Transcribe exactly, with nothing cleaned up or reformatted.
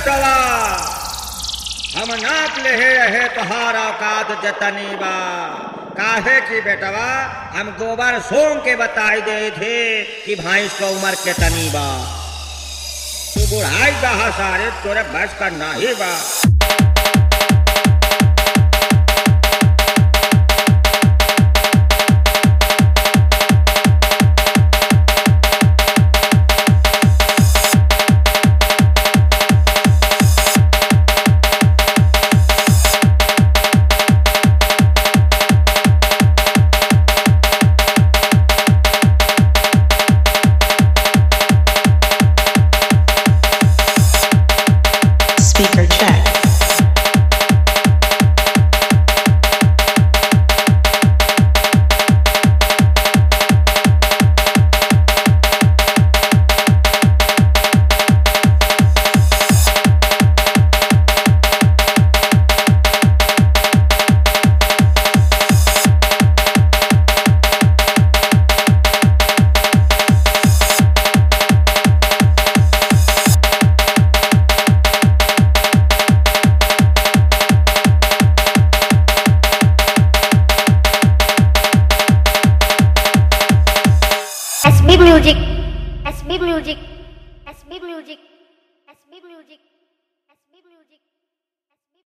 बेटवा हम नाप ले रहे तोहारा काद जतनी बा। काहे की बेटवा हम गोबर सोम के बताई दे थे कि भैंस को उम्र के तनी बा। तू बुढ़ाई बहा सारे तोरे बस का नहीं बा। Speaker check. S B Music, S B Music, S B Music.